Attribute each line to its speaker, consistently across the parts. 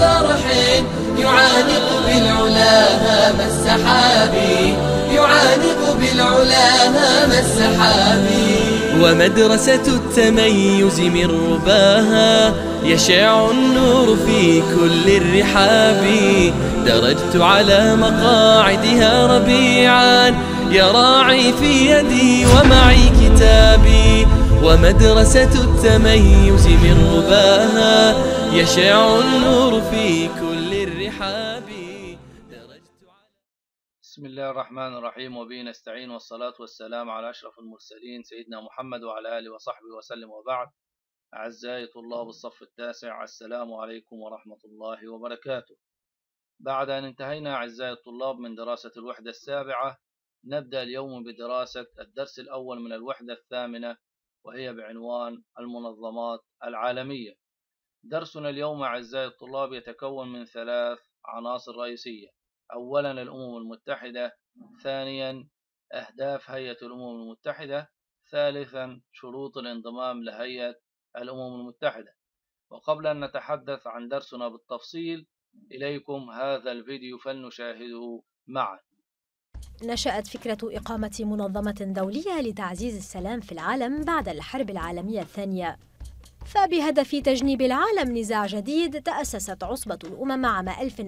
Speaker 1: فرح يعانق بالعلا هام السحاب، يعانق بالعلا هام السحاب. ومدرسة التميز من رباها يشع النور في كل الرحاب. درجت على مقاعدها ربيعا يا راعي في يدي ومعي كتابي. ومدرسة التميز من رباها يشع النور في كل الرحاب.
Speaker 2: بسم الله الرحمن الرحيم، وبه نستعين، والصلاة والسلام على أشرف المرسلين سيدنا محمد وعلى آله وصحبه وسلم، وبعد. أعزائي طلاب الصف التاسع، السلام عليكم ورحمة الله وبركاته. بعد أن انتهينا أعزائي الطلاب من دراسة الوحدة السابعة، نبدأ اليوم بدراسة الدرس الأول من الوحدة الثامنة، وهي بعنوان المنظمات العالمية. درسنا اليوم أعزائي الطلاب يتكون من 3 عناصر رئيسية: أولا الأمم المتحدة، ثانيا أهداف هيئة الأمم المتحدة، ثالثا شروط الانضمام لهيئة الأمم المتحدة. وقبل أن نتحدث عن درسنا بالتفصيل، إليكم هذا الفيديو فلنشاهده معا.
Speaker 3: نشأت فكرة إقامة منظمة دولية لتعزيز السلام في العالم بعد الحرب العالمية الثانية، فبهدف تجنيب العالم نزاع جديد تأسست عصبة الأمم عام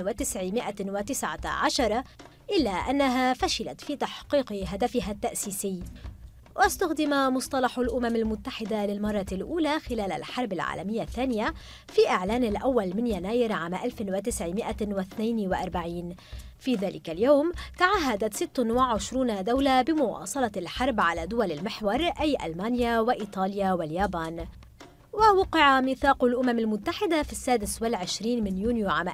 Speaker 3: 1919، إلا أنها فشلت في تحقيق هدفها التأسيسي. واستخدم مصطلح الأمم المتحدة للمرة الأولى خلال الحرب العالمية الثانية في إعلان الأول من يناير عام 1942. في ذلك اليوم تعهدت 26 دولة بمواصلة الحرب على دول المحور، أي ألمانيا وإيطاليا واليابان. ووقع ميثاق الأمم المتحدة في 26 من يونيو عام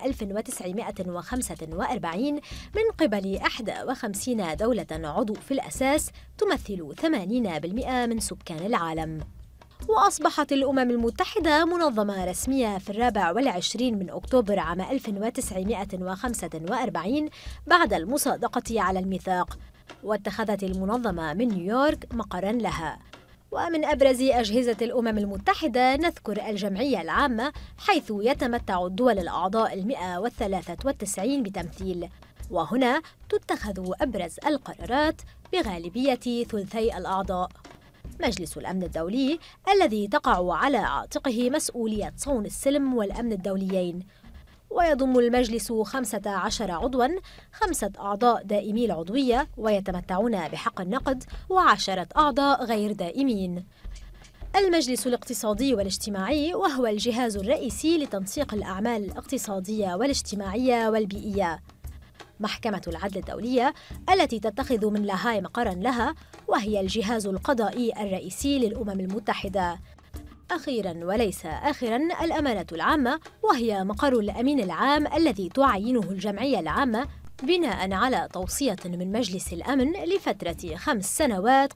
Speaker 3: 1945 من قبل 51 دولة عضو في الأساس تمثل 80% من سكان العالم. وأصبحت الأمم المتحدة منظمة رسمية في 24 من أكتوبر عام 1945 بعد المصادقة على الميثاق، واتخذت المنظمة من نيويورك مقراً لها. ومن أبرز أجهزة الأمم المتحدة نذكر الجمعية العامة، حيث يتمتع الدول الأعضاء 193 بتمثيل، وهنا تتخذ أبرز القرارات بغالبية ثلثي الأعضاء. مجلس الأمن الدولي الذي تقع على عاتقه مسؤولية صون السلم والأمن الدوليين، ويضم المجلس 15 عضواً، 5 أعضاء دائمي العضوية ويتمتعون بحق النقد، و10 أعضاء غير دائمين. المجلس الاقتصادي والاجتماعي، وهو الجهاز الرئيسي لتنسيق الأعمال الاقتصادية والاجتماعية والبيئية. محكمة العدل الدولية التي تتخذ من لاهاي مقراً لها، وهي الجهاز القضائي الرئيسي للأمم المتحدة. أخيراً وليس آخراً، الأمانة العامة، وهي مقر الأمين العام الذي تعينه الجمعية العامة بناءً على توصية من مجلس الأمن لفترة 5 سنوات.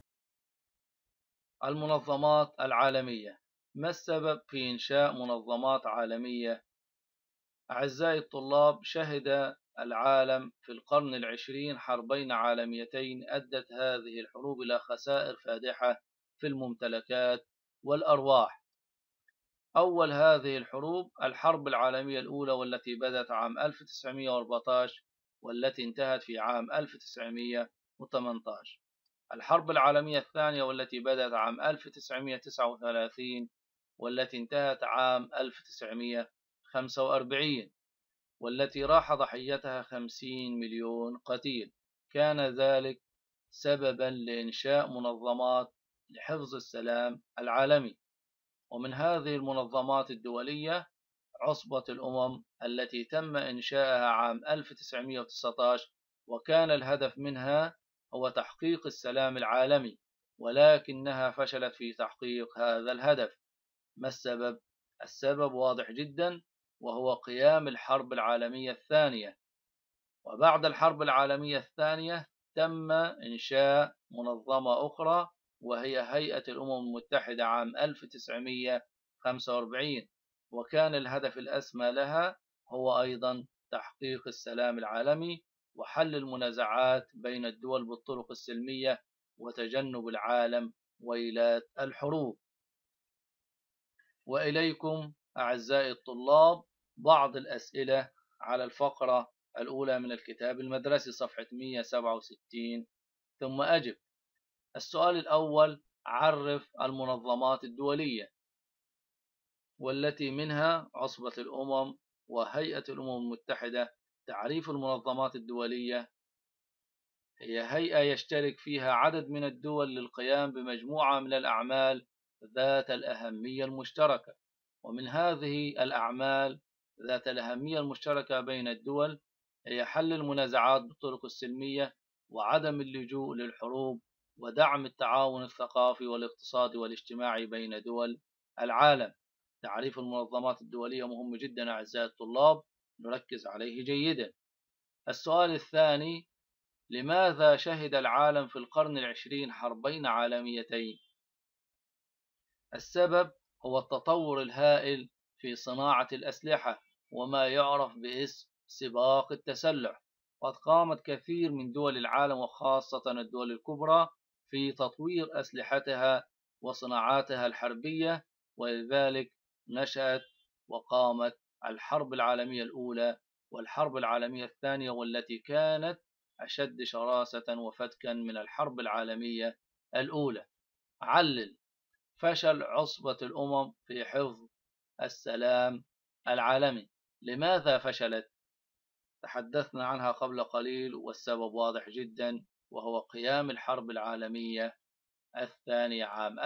Speaker 2: المنظمات العالمية. ما السبب في إنشاء منظمات عالمية؟ أعزائي الطلاب، شهد العالم في القرن العشرين حربين عالميتين أدت هذه الحروب إلى خسائر فادحة في الممتلكات والأرواح. أول هذه الحروب الحرب العالمية الأولى، والتي بدأت عام 1914 والتي انتهت في عام 1918. الحرب العالمية الثانية، والتي بدأت عام 1939 والتي انتهت عام 1945، والتي راح ضحيتها 50 مليون قتيل. كان ذلك سببا لإنشاء منظمات لحفظ السلام العالمي. ومن هذه المنظمات الدولية عصبة الأمم التي تم إنشائها عام 1919، وكان الهدف منها هو تحقيق السلام العالمي، ولكنها فشلت في تحقيق هذا الهدف. ما السبب؟ السبب واضح جدا، وهو قيام الحرب العالمية الثانية. وبعد الحرب العالمية الثانية تم إنشاء منظمة أخرى، وهي هيئة الأمم المتحدة عام 1945، وكان الهدف الأسمى لها هو أيضا تحقيق السلام العالمي وحل المنازعات بين الدول بالطرق السلمية وتجنب العالم ويلات الحروب. وإليكم أعزائي الطلاب بعض الأسئلة على الفقرة الأولى من الكتاب المدرسي صفحة 167 ثم أجب. السؤال الأول: عرف المنظمات الدولية، والتي منها عصبة الأمم وهيئة الأمم المتحدة. تعريف المنظمات الدولية: هي هيئة يشترك فيها عدد من الدول للقيام بمجموعة من الأعمال ذات الأهمية المشتركة، ومن هذه الأعمال ذات الأهمية المشتركة بين الدول هي حل المنازعات بالطرق السلمية، وعدم اللجوء للحروب، ودعم التعاون الثقافي والاقتصادي والاجتماعي بين دول العالم. تعريف المنظمات الدولية مهم جدا أعزائي الطلاب، نركز عليه جيدا. السؤال الثاني: لماذا شهد العالم في القرن العشرين حربين عالميتين؟ السبب هو التطور الهائل في صناعة الأسلحة وما يعرف باسم سباق التسلح، وقد قامت كثير من دول العالم وخاصة الدول الكبرى في تطوير أسلحتها وصناعاتها الحربية، ولذلك نشأت وقامت الحرب العالمية الأولى والحرب العالمية الثانية، والتي كانت أشد شراسة وفتكا من الحرب العالمية الأولى. علل فشل عصبة الأمم في حفظ السلام العالمي. لماذا فشلت؟ تحدثنا عنها قبل قليل، والسبب واضح جدا، وهو قيام الحرب العالمية الثانية عام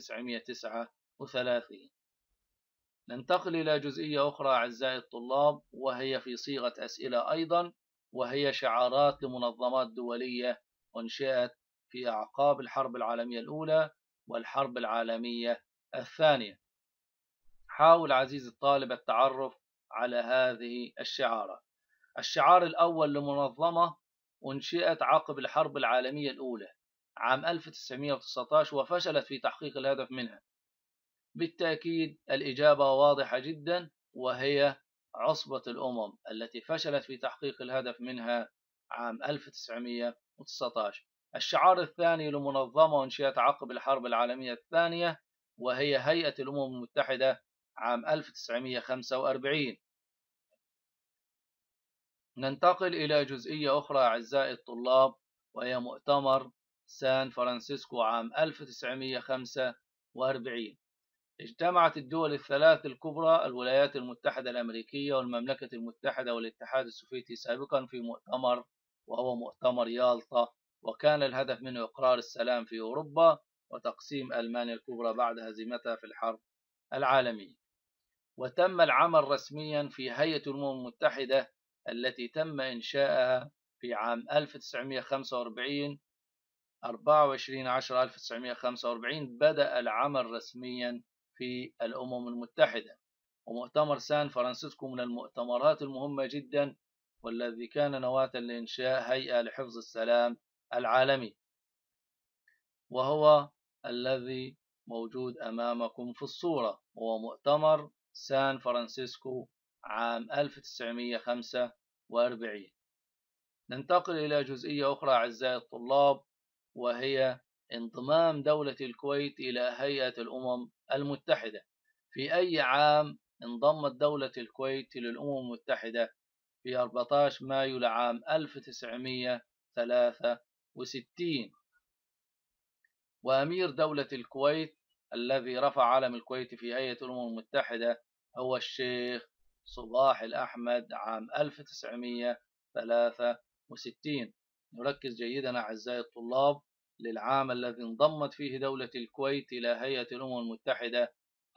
Speaker 2: 1939. ننتقل إلى جزئية أخرى أعزائي الطلاب، وهي في صيغة أسئلة أيضا، وهي شعارات لمنظمات دولية أنشئت في أعقاب الحرب العالمية الأولى والحرب العالمية الثانية. حاول عزيزي الطالب التعرف على هذه الشعارات. الشعار الأول لمنظمة أنشئت عقب الحرب العالمية الأولى عام 1919 وفشلت في تحقيق الهدف منها. بالتأكيد الإجابة واضحة جدا، وهي عصبة الأمم التي فشلت في تحقيق الهدف منها عام 1919. الشعار الثاني لمنظمة أنشئت عقب الحرب العالمية الثانية، وهي هيئة الأمم المتحدة عام 1945. ننتقل إلى جزئية أخرى أعزائي الطلاب، وهي مؤتمر سان فرانسيسكو عام 1945. اجتمعت الدول الثلاث الكبرى الولايات المتحدة الأمريكية والمملكة المتحدة والاتحاد السوفيتي سابقا في مؤتمر، وهو مؤتمر يالطا، وكان الهدف منه إقرار السلام في أوروبا وتقسيم ألمانيا الكبرى بعد هزيمتها في الحرب العالمية. وتم العمل رسميا في هيئة الأمم المتحدة التي تم إنشاءها في عام 1945. 24/10/1945 بدأ العمل رسميا في الأمم المتحدة. ومؤتمر سان فرانسيسكو من المؤتمرات المهمة جدا، والذي كان نواة لإنشاء هيئة لحفظ السلام العالمي، وهو الذي موجود أمامكم في الصورة، وهو مؤتمر سان فرانسيسكو عام 1945. ننتقل إلى جزئية أخرى أعزائي الطلاب، وهي انضمام دولة الكويت إلى هيئة الأمم المتحدة. في أي عام انضمت دولة الكويت للأمم المتحدة؟ في 14 مايو لعام 1963. وأمير دولة الكويت الذي رفع علم الكويت في هيئة الأمم المتحدة هو الشيخ صباح الأحمد عام 1963. نركز جيدا أعزائي الطلاب للعام الذي انضمت فيه دولة الكويت إلى هيئة الأمم المتحدة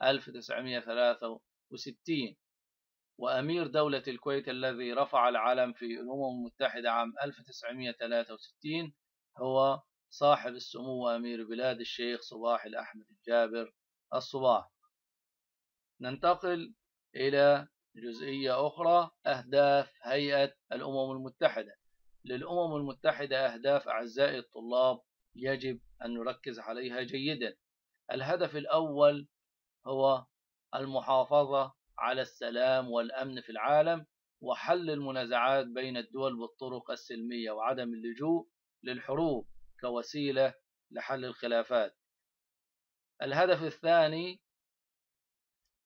Speaker 2: 1963. وأمير دولة الكويت الذي رفع العلم في الأمم المتحدة عام 1963 هو صاحب السمو أمير بلاد الشيخ صباح الأحمد الجابر الصباح. ننتقل إلى جزئية أخرى، أهداف هيئة الأمم المتحدة. للأمم المتحدة أهداف أعزائي الطلاب يجب أن نركز عليها جيدا. الهدف الأول هو المحافظة على السلام والأمن في العالم، وحل المنازعات بين الدول بالطرق السلمية، وعدم اللجوء للحروب كوسيلة لحل الخلافات. الهدف الثاني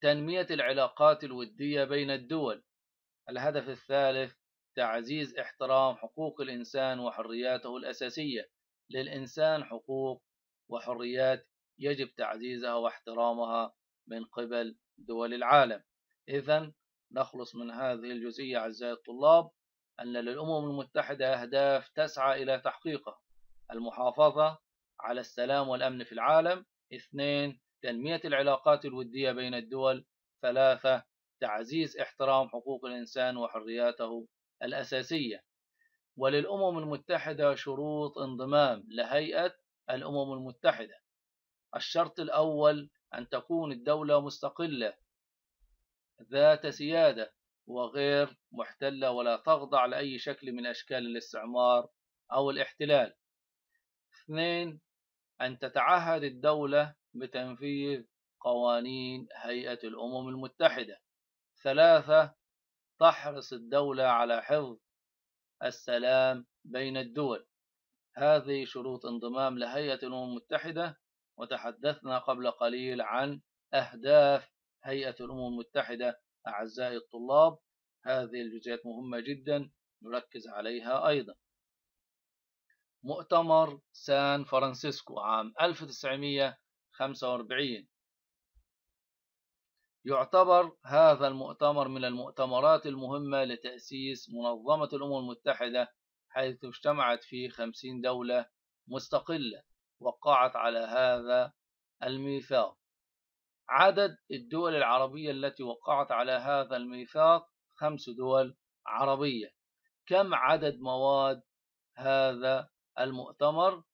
Speaker 2: تنمية العلاقات الودية بين الدول. الهدف الثالث تعزيز احترام حقوق الإنسان وحرياته الأساسية. للإنسان حقوق وحريات يجب تعزيزها واحترامها من قبل دول العالم. إذن نخلص من هذه الجزئية أعزائي الطلاب أن للأمم المتحدة أهداف تسعى إلى تحقيقها: المحافظة على السلام والأمن في العالم. 2. تنمية العلاقات الودية بين الدول. 3. تعزيز احترام حقوق الإنسان وحرياته الأساسية. وللأمم المتحدة شروط انضمام لهيئة الأمم المتحدة. الشرط الأول أن تكون الدولة مستقلة ذات سيادة وغير محتلة ولا تخضع لأي شكل من أشكال الاستعمار أو الاحتلال. 2. أن تتعهد الدولة بتنفيذ قوانين هيئة الأمم المتحدة. 3. تحرص الدولة على حفظ السلام بين الدول. هذه شروط انضمام لهيئة الأمم المتحدة. وتحدثنا قبل قليل عن أهداف هيئة الأمم المتحدة. أعزائي الطلاب، هذه الجزئيات مهمة جدا نركز عليها أيضا. مؤتمر سان فرانسيسكو عام 1945 يعتبر هذا المؤتمر من المؤتمرات المهمة لتأسيس منظمة الأمم المتحدة، حيث اجتمعت فيه 50 دولة مستقلة وقعت على هذا الميثاق. عدد الدول العربية التي وقعت على هذا الميثاق 5 دول عربية. كم عدد مواد هذا المؤتمر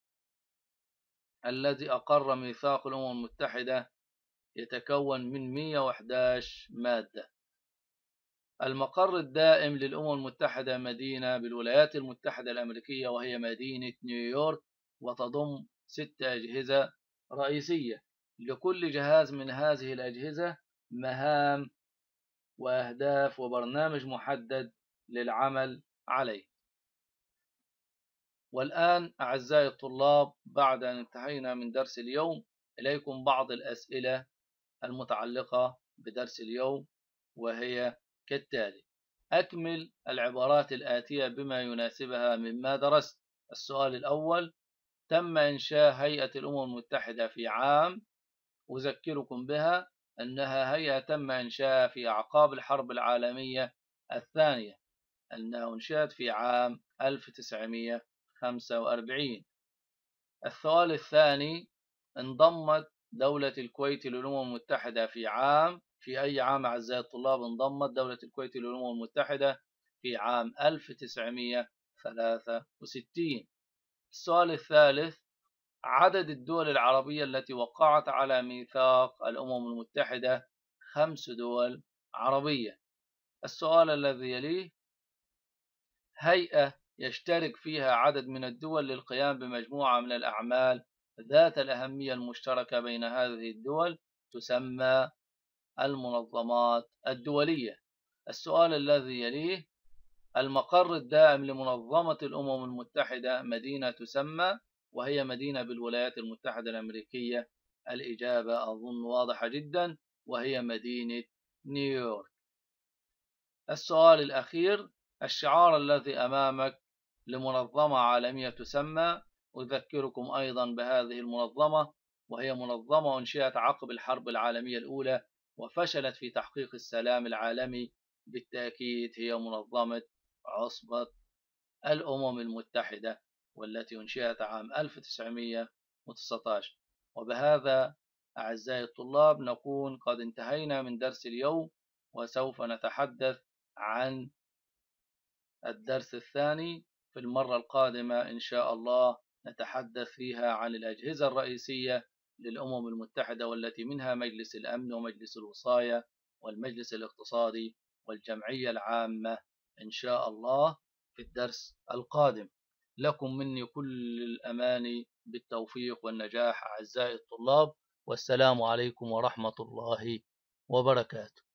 Speaker 2: الذي أقر ميثاق الأمم المتحدة؟ يتكون من 111 مادة. المقر الدائم للأمم المتحدة مدينة بالولايات المتحدة الأمريكية، وهي مدينة نيويورك، وتضم 6 أجهزة رئيسية. لكل جهاز من هذه الأجهزة مهام وأهداف وبرنامج محدد للعمل عليه. والآن أعزائي الطلاب، بعد أن انتهينا من درس اليوم، إليكم بعض الأسئلة المتعلقة بدرس اليوم، وهي كالتالي: أكمل العبارات الآتية بما يناسبها مما درست. السؤال الأول: تم إنشاء هيئة الأمم المتحدة في عام، أذكركم بها أنها هيئة تم إنشاءها في أعقاب الحرب العالمية الثانية، أنها انشأت في عام 1945. السؤال الثاني: انضمت دولة الكويت للأمم المتحدة في أي عام أعزائي الطلاب انضمت دولة الكويت للأمم المتحدة؟ في عام 1963. السؤال الثالث: عدد الدول العربية التي وقعت على ميثاق الأمم المتحدة؟ 5 دول عربية. السؤال الذي يليه: هيئة يشترك فيها عدد من الدول للقيام بمجموعة من الأعمال ذات الأهمية المشتركة بين هذه الدول تسمى المنظمات الدولية. السؤال الذي يليه: المقر الدائم لمنظمة الأمم المتحدة مدينة تسمى، وهي مدينة بالولايات المتحدة الأمريكية. الإجابة أظن واضحة جدا، وهي مدينة نيويورك. السؤال الأخير: الشعار الذي أمامك لمنظمة عالمية تسمى. أذكركم أيضا بهذه المنظمة، وهي منظمة أنشئت عقب الحرب العالمية الأولى وفشلت في تحقيق السلام العالمي. بالتأكيد هي منظمة عصبة الأمم المتحدة، والتي أنشئت عام 1919. وبهذا أعزائي الطلاب نكون قد انتهينا من درس اليوم، وسوف نتحدث عن الدرس الثاني في المرة القادمة إن شاء الله. نتحدث فيها عن الأجهزة الرئيسية للأمم المتحدة، والتي منها مجلس الأمن ومجلس الوصاية والمجلس الاقتصادي والجمعية العامة إن شاء الله في الدرس القادم. لكم مني كل الأماني بالتوفيق والنجاح أعزائي الطلاب، والسلام عليكم ورحمة الله وبركاته.